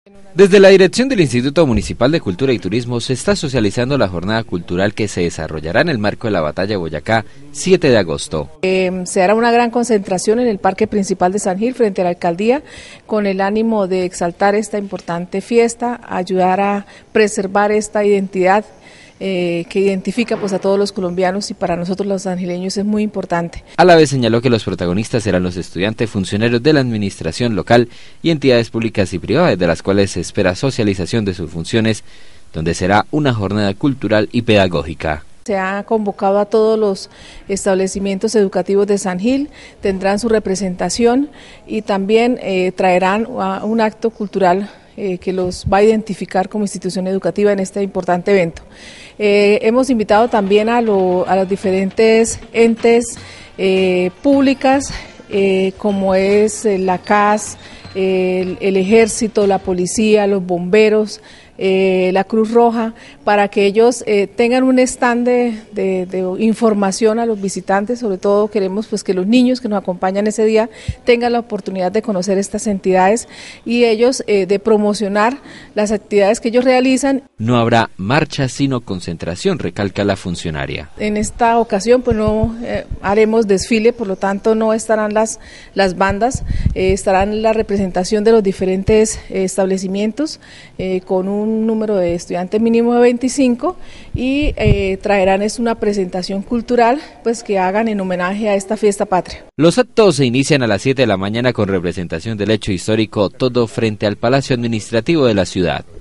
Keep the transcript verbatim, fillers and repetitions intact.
Desde la dirección del Instituto Municipal de Cultura y Turismo se está socializando la jornada cultural que se desarrollará en el marco de la Batalla de Boyacá, siete de agosto. Eh, se hará una gran concentración en el Parque Principal de San Gil frente a la Alcaldía con el ánimo de exaltar esta importante fiesta, ayudar a preservar esta identidad Eh, que identifica pues a todos los colombianos y para nosotros los sangileños es muy importante. A la vez señaló que los protagonistas serán los estudiantes, funcionarios de la administración local y entidades públicas y privadas, de las cuales se espera socialización de sus funciones, donde será una jornada cultural y pedagógica. Se ha convocado a todos los establecimientos educativos de San Gil, tendrán su representación y también eh, traerán un acto cultural Eh, que los va a identificar como institución educativa en este importante evento. Eh, hemos invitado también a, lo, a los diferentes entes eh, públicas, eh, como es eh, la C A S, eh, el, el Ejército, la Policía, los bomberos, eh, la Cruz Roja, para que ellos eh, tengan un stand de, de, de información a los visitantes. Sobre todo queremos pues que los niños que nos acompañan ese día tengan la oportunidad de conocer estas entidades y ellos eh, de promocionar las actividades que ellos realizan. No habrá marcha sino concentración, recalca la funcionaria. En esta ocasión pues no eh, haremos desfile, por lo tanto no estarán las, las bandas, eh, estarán la representación de los diferentes eh, establecimientos eh, con un un número de estudiantes mínimo de veinticinco y eh, traerán es una presentación cultural pues que hagan en homenaje a esta fiesta patria. Los actos se inician a las siete de la mañana con representación del hecho histórico, todo frente al Palacio Administrativo de la ciudad.